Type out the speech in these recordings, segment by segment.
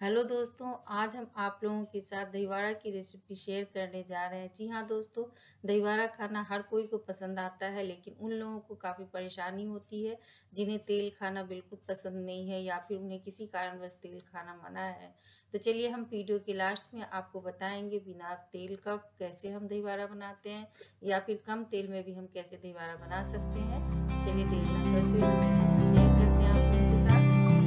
Hello दोस्तों, आज हम आप लोगों के साथ दहीवड़ा की रेसिपी शेयर करने जा रहे हैं। जी हाँ दोस्तों, दहीवड़ा खाना हर कोई को पसंद आता है, लेकिन उन लोगों को काफ़ी परेशानी होती है जिन्हें तेल खाना बिल्कुल पसंद नहीं है या फिर उन्हें किसी कारणवश तेल खाना मना है। तो चलिए हम वीडियो के लास्ट में आपको बताएंगे बिना तेल का कैसे हम दहीवड़ा बनाते हैं या फिर कम तेल में भी हम कैसे दहीवड़ा बना सकते हैं। चलिए देर ना करते हुए हम रेसिपी शेयर करते हैं आप लोगों के साथ।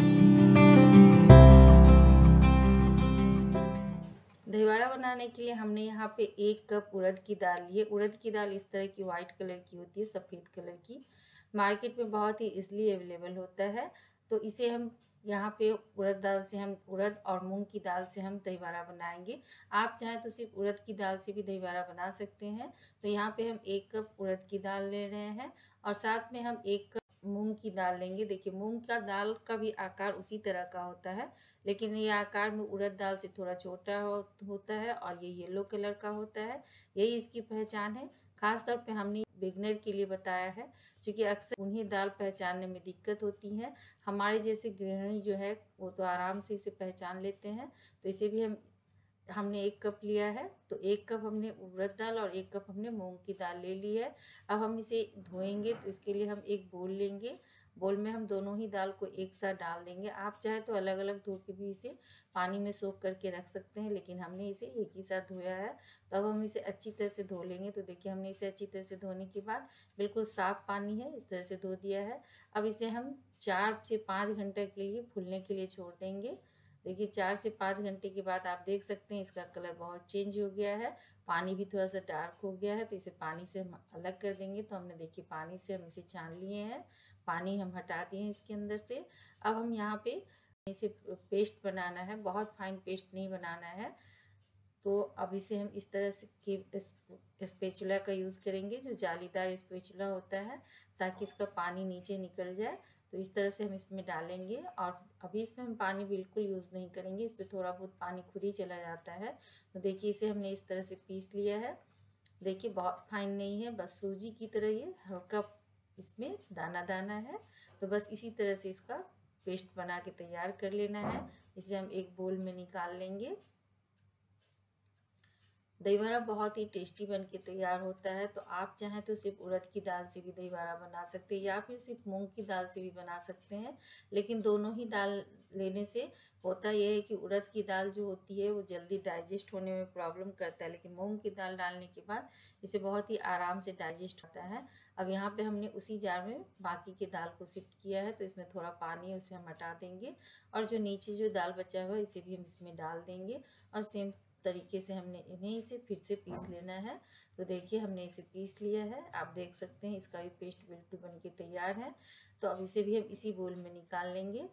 दहीवड़ा बनाने के लिए हमने यहाँ पे 1 कप उड़द की दाल ली है। उड़द की दाल इस तरह की वाइट कलर की होती है, सफ़ेद कलर की। मार्केट में बहुत ही इजली अवेलेबल होता है। तो इसे हम यहाँ पे उड़द और मूंग की दाल से हम दहीवड़ा बनाएंगे। आप चाहें तो सिर्फ उड़द की दाल से भी दहीवड़ा बना सकते हैं। तो यहाँ पे हम 1 कप उड़द की दाल ले रहे हैं और साथ में हम 1 कप मूंग की दाल लेंगे। देखिए, मूंग का दाल का भी आकार उसी तरह का होता है, लेकिन ये आकार में उड़द दाल से थोड़ा छोटा होता है और ये येलो कलर का होता है। यही इसकी पहचान है। खास तौर पे हमने बिगनर के लिए बताया है, क्योंकि अक्सर उन्हें दाल पहचानने में दिक्कत होती है। हमारे जैसे गृहिणी जो है वो तो आराम से इसे पहचान लेते हैं। तो इसे भी हमने 1 कप लिया है, तो 1 कप हमने उड़द दाल और 1 कप हमने मूंग की दाल ले ली है। अब हम इसे धोएंगे, तो इसके लिए हम एक बोल लेंगे। बोल में हम दोनों ही दाल को एक साथ डाल देंगे। आप चाहे तो अलग अलग धो के भी इसे पानी में सोख करके रख सकते हैं, लेकिन हमने इसे एक ही साथ धोया है। तो अब हम इसे अच्छी तरह से धो लेंगे। तो देखिए, हमने इसे अच्छी तरह से धोने के बाद बिल्कुल साफ पानी है, इस तरह से धो दिया है। अब इसे हम 4 से 5 घंटे के लिए फूलने के लिए छोड़ देंगे। देखिए, 4 से 5 घंटे के बाद आप देख सकते हैं इसका कलर बहुत चेंज हो गया है। पानी भी थोड़ा सा डार्क हो गया है, तो इसे पानी से हम अलग कर देंगे। तो हमने देखिए पानी से हम इसे छान लिए हैं, पानी हम हटा दिए हैं इसके अंदर से। अब हम यहाँ पे इसे पेस्ट बनाना है, बहुत फाइन पेस्ट नहीं बनाना है। तो अब इसे हम इस तरह से स्पैचुला का यूज़ करेंगे, जो जालीदार स्पैचुला होता है, ताकि इसका पानी नीचे निकल जाए। तो इस तरह से हम इसमें डालेंगे और अभी इसमें हम पानी बिल्कुल यूज़ नहीं करेंगे, इस पर थोड़ा बहुत पानी खुद ही चला जाता है। तो देखिए, इसे हमने इस तरह से पीस लिया है। देखिए, बहुत फाइन नहीं है, बस सूजी की तरह ये हल्का इसमें दाना दाना है। तो बस इसी तरह से इसका पेस्ट बना के तैयार कर लेना है। इसे हम एक बोल में निकाल लेंगे। दहीवड़ा बहुत ही टेस्टी बन के तैयार होता है। तो आप चाहें तो सिर्फ उड़द की दाल से भी दहीवड़ा बना सकते हैं या फिर सिर्फ मूंग की दाल से भी बना सकते हैं, लेकिन दोनों ही दाल लेने से होता यह है कि उड़द की दाल जो होती है वो जल्दी डाइजेस्ट होने में प्रॉब्लम करता है, लेकिन मूंग की दाल डालने के बाद इसे बहुत ही आराम से डाइजेस्ट होता है। अब यहाँ पे हमने उसी जार में बाकी के दाल को शिफ्ट किया है, तो इसमें थोड़ा पानी है उसे हम हटा देंगे और जो नीचे जो दाल बचा हुआ है इसे भी हम इसमें डाल देंगे और सेम तरीके से हमने इन्हें इसे फिर से पीस लेना है। तो देखिए, हमने इसे पीस लिया है, आप देख सकते हैं इसका भी पेस्ट बिल्कुल बन के तैयार है। तो अब इसे भी हम इसी बोल में निकाल लेंगे।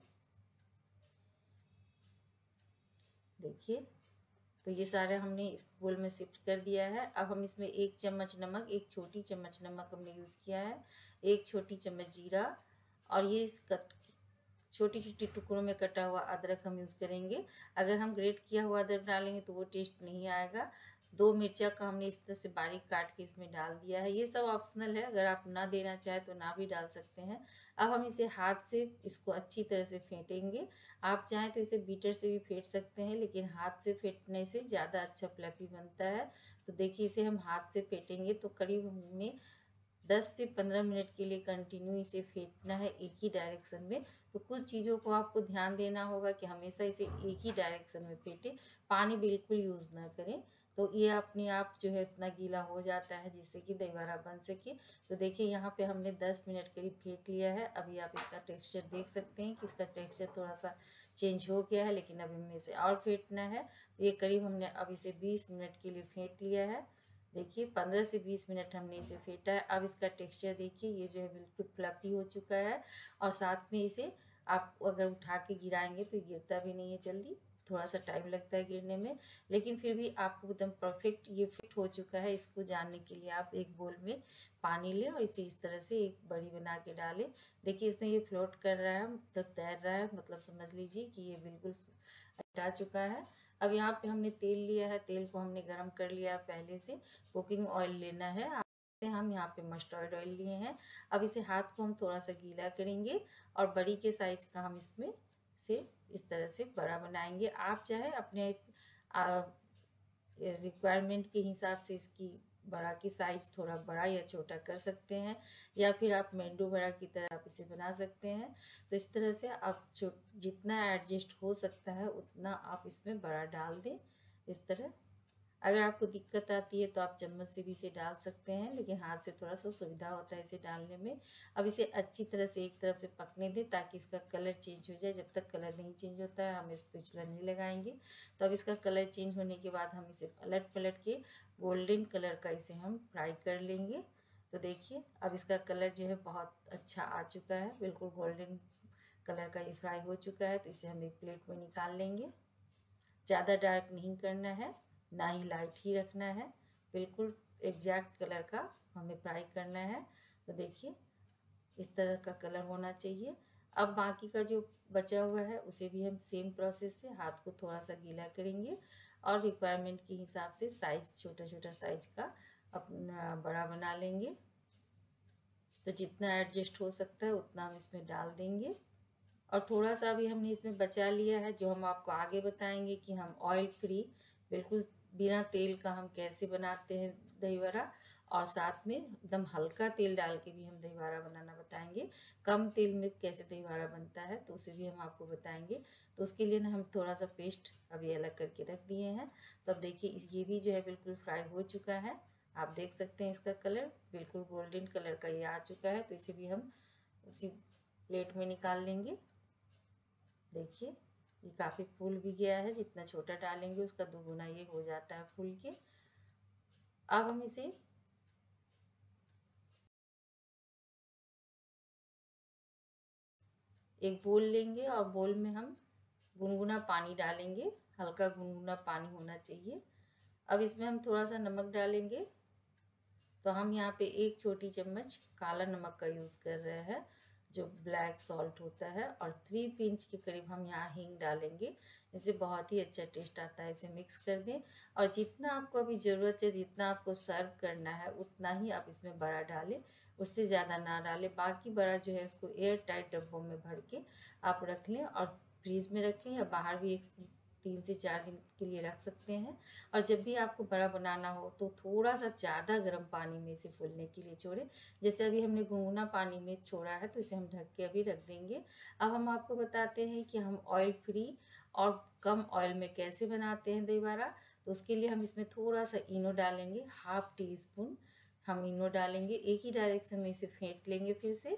देखिए, तो ये सारे हमने इस बोल में शिफ्ट कर दिया है। अब हम इसमें 1 चम्मच नमक, 1 छोटी चम्मच नमक हमने यूज़ किया है, 1 छोटी चम्मच जीरा और ये इस छोटी छोटी टुकड़ों में कटा हुआ अदरक हम यूज़ करेंगे। अगर हम ग्रेट किया हुआ अदरक डालेंगे तो वो टेस्ट नहीं आएगा। 2 मिर्चा का हमने इस तरह से बारीक काट के इसमें डाल दिया है। ये सब ऑप्शनल है, अगर आप ना देना चाहें तो ना भी डाल सकते हैं। अब हम इसे हाथ से इसको अच्छी तरह से फेंटेंगे। आप चाहें तो इसे बीटर से भी फेंट सकते हैं, लेकिन हाथ से फेंटने से ज़्यादा अच्छा फ्लफी बनता है। तो देखिए, इसे हम हाथ से फेंटेंगे तो करीब हमें 10 से 15 मिनट के लिए कंटिन्यू इसे फेंटना है एक ही डायरेक्शन में। तो कुछ चीज़ों को आपको ध्यान देना होगा कि हमेशा इसे एक ही डायरेक्शन में फेंटें, पानी बिल्कुल यूज़ ना करें। तो ये अपने आप जो है इतना गीला हो जाता है जिससे कि दहीवड़ा बन सके। तो देखिए, यहाँ पे हमने 10 मिनट करीब फेंट लिया है। अभी आप इसका टेक्सचर देख सकते हैं कि इसका टेक्सचर थोड़ा सा चेंज हो गया है, लेकिन अभी हमें इसे और फेंटना है। तो ये करीब हमने अब इसे 20 मिनट के लिए फेंट लिया है। देखिए, 15 से 20 मिनट हमने इसे फेंटा है। अब इसका टेक्सचर देखिए, ये जो है बिल्कुल फ्लफी हो चुका है और साथ में इसे आप अगर उठा के गिराएंगे तो गिरता भी नहीं है जल्दी, थोड़ा सा टाइम लगता है गिरने में, लेकिन फिर भी आपको एकदम परफेक्ट ये फिट हो चुका है। इसको जानने के लिए आप एक बोल में पानी लें और इसे इस तरह से एक बड़ी बना के डालें। देखिए, इसमें ये फ्लोट कर रहा है, मतलब तैर रहा है, मतलब समझ लीजिए कि ये बिल्कुल हटा चुका है। अब यहाँ पे हमने तेल लिया है, तेल को हमने गरम कर लिया है पहले से। कुकिंग ऑयल लेना है, हम यहाँ पे मस्टर्ड ऑयल लिए हैं। अब इसे हाथ को हम थोड़ा सा गीला करेंगे और बड़ी के साइज का हम इसमें से इस तरह से बड़ा बनाएंगे। आप चाहे अपने रिक्वायरमेंट के हिसाब से इसकी बड़ा की साइज़ थोड़ा बड़ा या छोटा कर सकते हैं, या फिर आप मेंदू बड़ा की तरह आप इसे बना सकते हैं। तो इस तरह से आप जितना एडजस्ट हो सकता है उतना आप इसमें बड़ा डाल दें इस तरह। अगर आपको दिक्कत आती है तो आप चम्मच से भी इसे डाल सकते हैं, लेकिन हाथ से थोड़ा सा सुविधा होता है इसे डालने में। अब इसे अच्छी तरह से एक तरफ से पकने दें ताकि इसका कलर चेंज हो जाए। जब तक कलर नहीं चेंज होता है हम इस स्पैचुला नहीं लगाएंगे। तो अब इसका कलर चेंज होने के बाद हम इसे पलट पलट के गोल्डन कलर का इसे हम फ्राई कर लेंगे। तो देखिए अब इसका कलर जो है बहुत अच्छा आ चुका है, बिल्कुल गोल्डन कलर का ये फ्राई हो चुका है। तो इसे हम एक प्लेट में निकाल लेंगे। ज़्यादा डार्क नहीं करना है, ना ही लाइट ही रखना है, बिल्कुल एग्जैक्ट कलर का हमें फ्राई करना है। तो देखिए इस तरह का कलर होना चाहिए। अब बाकी का जो बचा हुआ है उसे भी हम सेम प्रोसेस से हाथ को थोड़ा सा गीला करेंगे और रिक्वायरमेंट के हिसाब से साइज़ छोटा छोटा साइज़ का अपना बड़ा बना लेंगे। तो जितना एडजस्ट हो सकता है उतना हम इसमें डाल देंगे। और थोड़ा सा भी हमने इसमें बचा लिया है जो हम आपको आगे बताएंगे कि हम ऑयल फ्री बिल्कुल बिना तेल का हम कैसे बनाते हैं दही बड़ा, और साथ में एकदम हल्का तेल डाल के भी हम दही बड़ा बनाना बताएंगे। कम तेल में कैसे दही बड़ा बनता है तो उसे भी हम आपको बताएंगे। तो उसके लिए ना हम थोड़ा सा पेस्ट अभी अलग करके रख दिए हैं। तो अब देखिए ये भी जो है बिल्कुल फ्राई हो चुका है। आप देख सकते हैं इसका कलर बिल्कुल गोल्डन कलर का ये आ चुका है। तो इसे भी हम उसी प्लेट में निकाल लेंगे। देखिए ये काफ़ी फूल भी गया है, जितना छोटा डालेंगे उसका दोगुना ये हो जाता है फूल के। अब हम इसे एक बोल लेंगे और बोल में हम गुनगुना पानी डालेंगे, हल्का गुनगुना पानी होना चाहिए। अब इसमें हम थोड़ा सा नमक डालेंगे। तो हम यहाँ पे 1 छोटी चम्मच काला नमक का यूज़ कर रहे हैं जो ब्लैक सॉल्ट होता है, और 3 पिंच के करीब हम यहाँ हींग डालेंगे। इससे बहुत ही अच्छा टेस्ट आता है। इसे मिक्स कर दें और जितना आपको अभी ज़रूरत है, जितना आपको सर्व करना है उतना ही आप इसमें बड़ा डालें, उससे ज़्यादा ना डालें। बाकी बड़ा जो है उसको एयर टाइट डब्बों में भर के आप रख लें और फ्रीज में रखें, या बाहर भी 3 से 4 दिन के लिए रख सकते हैं। और जब भी आपको बड़ा बनाना हो तो थोड़ा सा ज़्यादा गर्म पानी में इसे फूलने के लिए छोड़ें। जैसे अभी हमने गुनगुना पानी में छोड़ा है तो इसे हम ढक के अभी रख देंगे। अब हम आपको बताते हैं कि हम ऑयल फ्री और कम ऑयल में कैसे बनाते हैं दही बड़ा। तो उसके लिए हम इसमें थोड़ा सा इनो डालेंगे, 1/2 टीस्पून हम इनो डालेंगे। एक ही डायरेक्शन में इसे फेंट लेंगे। फिर से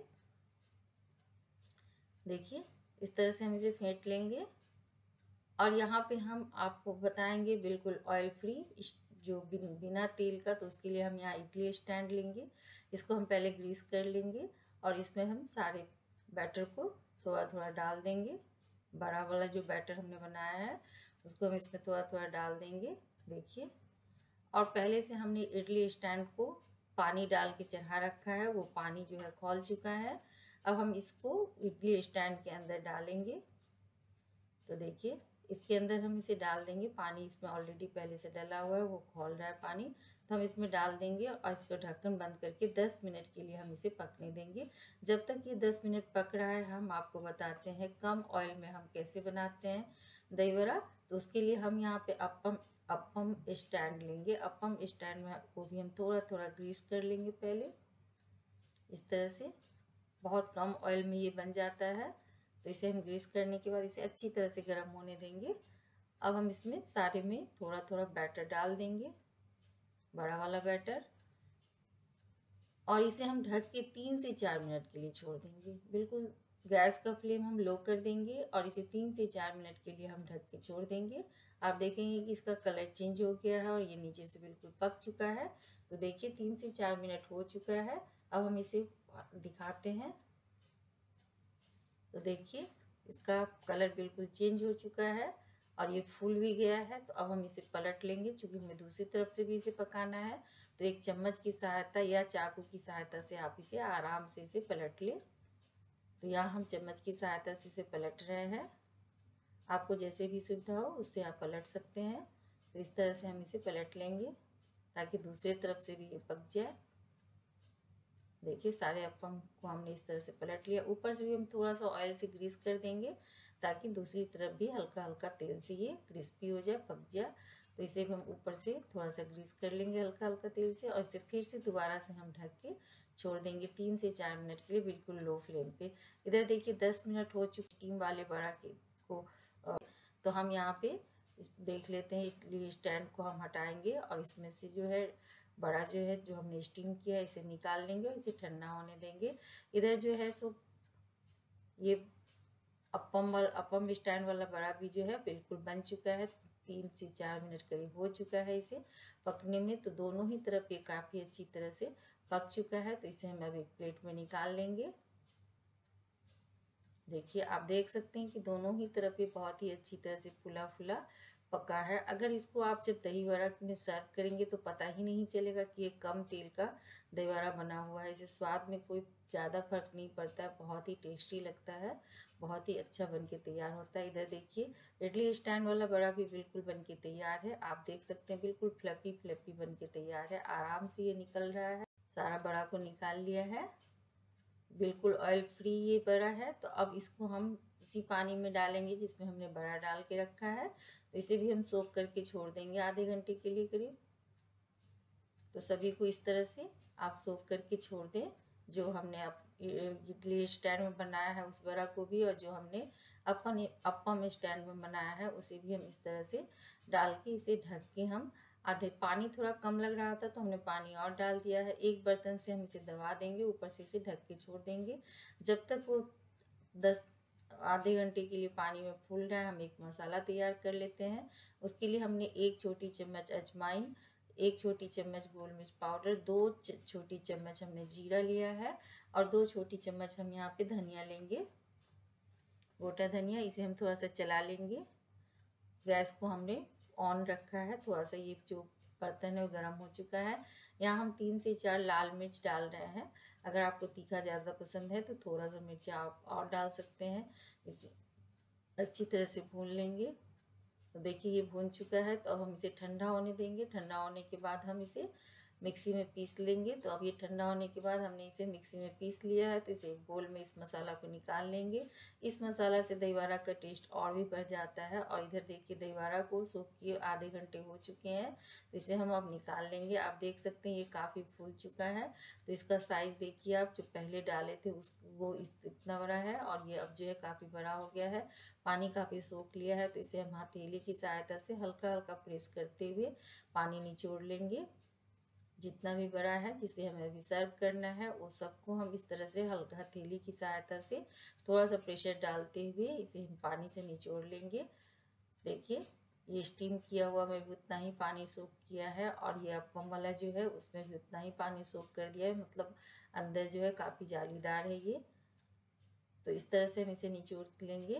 देखिए इस तरह से हम इसे फेंट लेंगे। और यहाँ पे हम आपको बताएंगे बिल्कुल ऑयल फ्री जो बिना तेल का। तो उसके लिए हम यहाँ इडली स्टैंड लेंगे, इसको हम पहले ग्रीस कर लेंगे और इसमें हम सारे बैटर को थोड़ा थोड़ा डाल देंगे। बड़ा वाला जो बैटर हमने बनाया है उसको हम इसमें थोड़ा थोड़ा डाल देंगे। देखिए, और पहले से हमने इडली स्टैंड को पानी डाल के चढ़ा रखा है, वो पानी जो है खौल चुका है। अब हम इसको इडली स्टैंड के अंदर डालेंगे। तो देखिए इसके अंदर हम इसे डाल देंगे। पानी इसमें ऑलरेडी पहले से डला हुआ है, वो खौल रहा है पानी। तो हम इसमें डाल देंगे और इसको ढक्कन बंद करके 10 मिनट के लिए हम इसे पकने देंगे। जब तक ये 10 मिनट पक रहा है हम आपको बताते हैं कम ऑयल में हम कैसे बनाते हैं दही बड़ा। तो उसके लिए हम यहाँ पे अप्पम स्टैंड लेंगे। अप्पम स्टैंड में को भी हम थोड़ा थोड़ा ग्रीस कर लेंगे पहले। इस तरह से बहुत कम ऑयल में ये बन जाता है। तो इसे हम ग्रीस करने के बाद इसे अच्छी तरह से गर्म होने देंगे। अब हम इसमें सारे में थोड़ा थोड़ा बैटर डाल देंगे, बड़ा वाला बैटर, और इसे हम ढक के 3 से 4 मिनट के लिए छोड़ देंगे। बिल्कुल गैस का फ्लेम हम लो कर देंगे और इसे 3 से 4 मिनट के लिए हम ढक के छोड़ देंगे। आप देखेंगे कि इसका कलर चेंज हो गया है और ये नीचे से बिल्कुल पक चुका है। तो देखिए 3 से 4 मिनट हो चुका है। अब हम इसे दिखाते हैं। तो देखिए इसका कलर बिल्कुल चेंज हो चुका है और ये फूल भी गया है। तो अब हम इसे पलट लेंगे, क्योंकि हमें दूसरी तरफ से भी इसे पकाना है। तो एक चम्मच की सहायता या चाकू की सहायता से आप इसे आराम से इसे पलट लें। तो यहाँ हम चम्मच की सहायता से इसे पलट रहे हैं। आपको जैसे भी सुविधा हो उससे आप पलट सकते हैं। तो इस तरह से हम इसे पलट लेंगे ताकि दूसरी तरफ से भी ये पक जाए। देखिए सारे अप्पम को हमने इस तरह से पलट लिया। ऊपर से भी हम थोड़ा सा ऑयल से ग्रीस कर देंगे ताकि दूसरी तरफ भी हल्का हल्का तेल से ये क्रिस्पी हो जाए, पक जाए। तो इसे भी हम ऊपर से थोड़ा सा ग्रीस कर लेंगे हल्का हल्का तेल से, और इसे फिर से दोबारा से हम ढक के छोड़ देंगे 3 से 4 मिनट के लिए बिल्कुल लो फ्लेम पे। इधर देखिए 10 मिनट हो चुके स्टीम वाले बड़ा को। तो हम यहाँ पे देख लेते हैं, इडली स्टैंड को हम हटाएंगे और इसमें से जो है बड़ा जो है जो हमने स्टीम किया इसे निकाल लेंगे और इसे ठंडा होने देंगे। इधर जो है सो ये अप्पम स्टैंड वाला बड़ा भी जो है बिल्कुल बन चुका है। 3 से 4 मिनट करीब हो चुका है इसे पकने में। तो दोनों ही तरफ ये काफ़ी अच्छी तरह से पक चुका है। तो इसे हम अब एक प्लेट में निकाल लेंगे। देखिए आप देख सकते हैं कि दोनों ही तरफ ये बहुत ही अच्छी तरह से फुला फुला पका है। अगर इसको आप जब दही वड़ा में सर्व करेंगे तो पता ही नहीं चलेगा कि ये कम तेल का दही वड़ा बना हुआ है। इसे स्वाद में कोई ज़्यादा फर्क नहीं पड़ता है, बहुत ही टेस्टी लगता है, बहुत ही अच्छा बन के तैयार होता है। इधर देखिए इडली स्टैंड वाला बड़ा भी बिल्कुल बन के तैयार है। आप देख सकते हैं बिल्कुल फ्लफी फ्लफी बन के तैयार है, आराम से ये निकल रहा है। सारा बड़ा को निकाल लिया है, बिल्कुल ऑयल फ्री ये बड़ा है। तो अब इसको हम इसी पानी में डालेंगे जिसमें हमने बड़ा डाल के रखा है। तो इसे भी हम सोक करके छोड़ देंगे आधे घंटे के लिए करीब। तो सभी को इस तरह से आप सोक करके छोड़ दें, जो हमने इडली स्टैंड में बनाया है उस बड़ा को भी, और जो हमने अप्पम स्टैंड में बनाया है उसे भी हम इस तरह से डाल के इसे ढक के हम आधे, पानी थोड़ा कम लग रहा था तो हमने पानी और डाल दिया है। एक बर्तन से हम इसे दबा देंगे, ऊपर से इसे ढक के छोड़ देंगे जब तक वो 10 आधे घंटे के लिए पानी में फूल रहा है। हम एक मसाला तैयार कर लेते हैं। उसके लिए हमने 1 छोटी चम्मच अजवाइन, 1 छोटी चम्मच गोल मिर्च पाउडर, 2 छोटी चम्मच हमने जीरा लिया है, और 2 छोटी चम्मच हम यहाँ पे धनिया लेंगे, गोटा धनिया। इसे हम थोड़ा सा चला लेंगे। गैस को हमने ऑन रखा है, थोड़ा सा ये जो बर्तन है वो गर्म हो चुका है। यहाँ हम 3 से 4 लाल मिर्च डाल रहे हैं। अगर आपको तीखा ज़्यादा पसंद है तो थोड़ा सा मिर्च आप और डाल सकते हैं। इसे अच्छी तरह से भून लेंगे। तो देखिए ये भून चुका है। तो अब हम इसे ठंडा होने देंगे। ठंडा होने के बाद हम इसे मिक्सी में पीस लेंगे। तो अब ये ठंडा होने के बाद हमने इसे मिक्सी में पीस लिया है। तो इसे एक बोल में इस मसाला को निकाल लेंगे। इस मसाला से दही वड़ा का टेस्ट और भी बढ़ जाता है। और इधर देखिए दही वड़ा को सोख के आधे घंटे हो चुके हैं। तो इसे हम अब निकाल लेंगे। आप देख सकते हैं ये काफ़ी फूल चुका है। तो इसका साइज़ देखिए, आप जो पहले डाले थे उस वो इतना बड़ा है, और ये अब जो है काफ़ी बड़ा हो गया है, पानी काफ़ी सोख लिया है। तो इसे हम हथेली की सहायता से हल्का हल्का प्रेस करते हुए पानी निचोड़ लेंगे। जितना भी बड़ा है जिसे हमें अभी सर्व करना है वो सबको हम इस तरह से हल्का हथेली की सहायता से थोड़ा सा प्रेशर डालते हुए इसे हम पानी से निचोड़ लेंगे। देखिए ये स्टीम किया हुआ में भी उतना ही पानी सोख किया है, और ये अप्पम वाला जो है उसमें भी उतना ही पानी सोख कर दिया है, मतलब अंदर जो है काफ़ी जालीदार है ये। तो इस तरह से हम इसे निचोड़ लेंगे।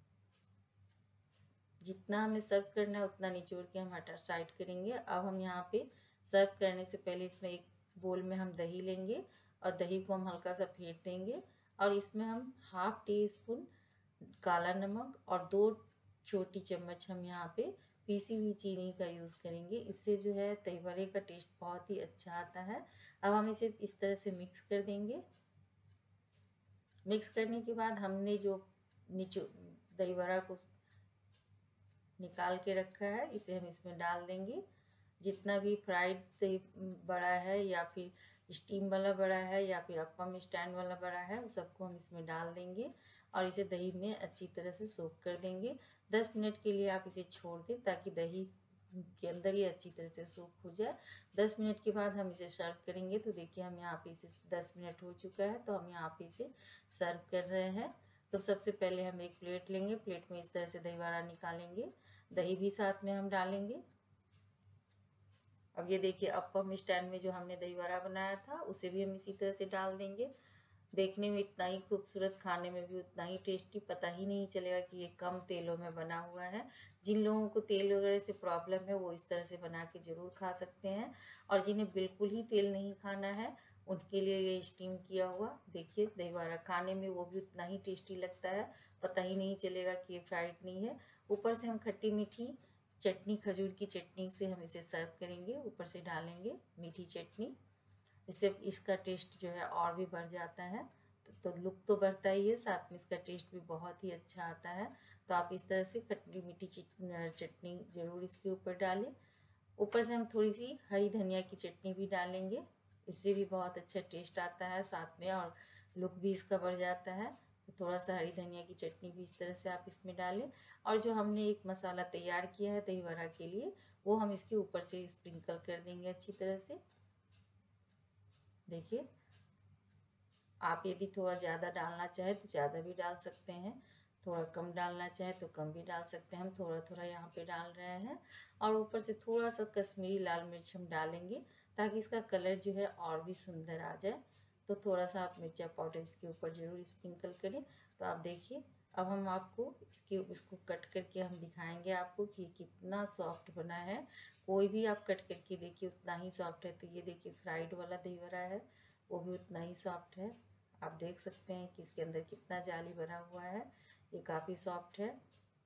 जितना हमें सर्व करना है उतना निचोड़ के हम हटा साइड करेंगे। अब हम यहाँ पे सर्व करने से पहले इसमें एक बोल में हम दही लेंगे, और दही को हम हल्का सा फेंट देंगे, और इसमें हम ½ टीस्पून काला नमक और 2 छोटी चम्मच हम यहाँ पे पीसी हुई चीनी का यूज़ करेंगे। इससे जो है दही बड़े का टेस्ट बहुत ही अच्छा आता है। अब हम इसे इस तरह से मिक्स कर देंगे। मिक्स करने के बाद हमने जो दही बड़ा को निकाल के रखा है इसे हम इसमें डाल देंगे। जितना भी फ्राइड दही बड़ा है, या फिर स्टीम वाला बड़ा है, या फिर अप्पम स्टैंड वाला बड़ा है, उस सबको हम इसमें डाल देंगे और इसे दही में अच्छी तरह से सोक कर देंगे। 10 मिनट के लिए आप इसे छोड़ दें ताकि दही के अंदर ही अच्छी तरह से सोक हो जाए। 10 मिनट के बाद हम इसे सर्व करेंगे। तो देखिए हम यहाँ पे इसे 10 मिनट हो चुका है, तो हम यहाँ पे इसे सर्व कर रहे हैं। तो सबसे पहले हम एक प्लेट लेंगे, प्लेट में इस तरह से दही बड़ा निकालेंगे, दही भी साथ में हम डालेंगे। अब ये देखिए अप्पम स्टैंड में जो हमने दही बड़ा बनाया था उसे भी हम इसी तरह से डाल देंगे। देखने में इतना ही खूबसूरत, खाने में भी उतना ही टेस्टी, पता ही नहीं चलेगा कि ये कम तेलों में बना हुआ है। जिन लोगों को तेल वगैरह से प्रॉब्लम है वो इस तरह से बना के ज़रूर खा सकते हैं, और जिन्हें बिल्कुल ही तेल नहीं खाना है उनके लिए ये स्टीम किया हुआ देखिए दही बड़ा खाने में वो भी उतना ही टेस्टी लगता है, पता ही नहीं चलेगा कि ये फ्राइड नहीं है। ऊपर से हम खट्टी मीठी चटनी, खजूर की चटनी से हम इसे सर्व करेंगे, ऊपर से डालेंगे मीठी चटनी, इससे इसका टेस्ट जो है और भी बढ़ जाता है। तो लुक तो बढ़ता ही है, साथ में इसका टेस्ट भी बहुत ही अच्छा आता है। तो आप इस तरह से खट्टी मीठी चटनी ज़रूर इसके ऊपर डालें। ऊपर से हम थोड़ी सी हरी धनिया की चटनी भी डालेंगे, इससे भी बहुत अच्छा टेस्ट आता है साथ में, और लुक भी इसका बढ़ जाता है। तो थोड़ा सा हरी धनिया की चटनी भी इस तरह से आप इसमें डालें। और जो हमने एक मसाला तैयार किया है दही वड़ा के लिए, वो हम इसके ऊपर से स्प्रिंकल कर देंगे अच्छी तरह से। देखिए, आप यदि थोड़ा ज़्यादा डालना चाहे तो ज़्यादा भी डाल सकते हैं, थोड़ा कम डालना चाहे तो कम भी डाल सकते हैं। हम थोड़ा थोड़ा यहाँ पे डाल रहे हैं। और ऊपर से थोड़ा सा कश्मीरी लाल मिर्च हम डालेंगे, ताकि इसका कलर जो है और भी सुंदर आ जाए। तो थोड़ा सा आप मिर्चा पाउडर इसके ऊपर ज़रूर स्प्रिंकल करें। तो आप देखिए, अब हम आपको इसको कट करके हम दिखाएंगे आपको कि ये कितना सॉफ्ट बना है। कोई भी आप कट करके देखिए उतना ही सॉफ्ट है। तो ये देखिए, फ्राइड वाला दही वड़ा है, वो भी उतना ही सॉफ्ट है। आप देख सकते हैं कि इसके अंदर कितना जाली बना हुआ है, ये काफ़ी सॉफ्ट है।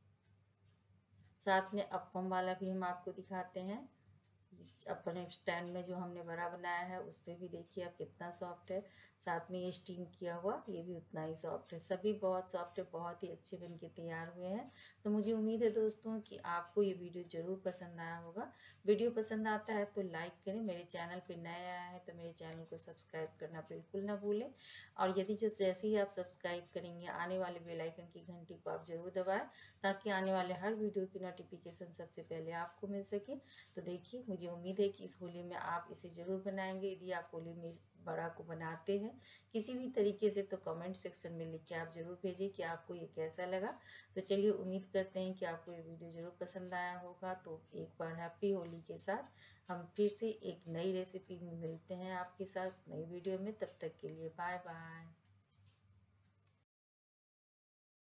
साथ में अप्पम वाला भी हम आपको दिखाते हैं। इस अपने स्टैंड में जो हमने बड़ा बनाया है उस पर भी देखिए आप कितना सॉफ्ट है। साथ में ये स्टीम किया हुआ, ये भी उतना ही सॉफ्ट है। सभी बहुत सॉफ्ट है, बहुत ही अच्छे बन के तैयार हुए हैं। तो मुझे उम्मीद है दोस्तों कि आपको ये वीडियो ज़रूर पसंद आया होगा। वीडियो पसंद आता है तो लाइक करें। मेरे चैनल पर नए आया है तो मेरे चैनल को सब्सक्राइब करना बिल्कुल ना भूलें। और यदि जैसे ही आप सब्सक्राइब करेंगे, आने वाले बेल आइकन की घंटी को आप ज़रूर दबाएं, ताकि आने वाले हर वीडियो की नोटिफिकेशन सबसे पहले आपको मिल सके। तो देखिए, मुझे उम्मीद है कि इस होली में आप इसे ज़रूर बनाएंगे। यदि आप होली में इस बड़ा को बनाते हैं किसी भी तरीके से, तो कमेंट सेक्शन में लिख के आप ज़रूर भेजें कि आपको ये कैसा लगा। तो चलिए, उम्मीद करते हैं कि आपको ये वीडियो ज़रूर पसंद आया होगा। तो एक बार हैप्पी होली के साथ हम फिर से एक नई रेसिपी में मिलते हैं आपके साथ नई वीडियो में। तब तक के लिए बाय बाय।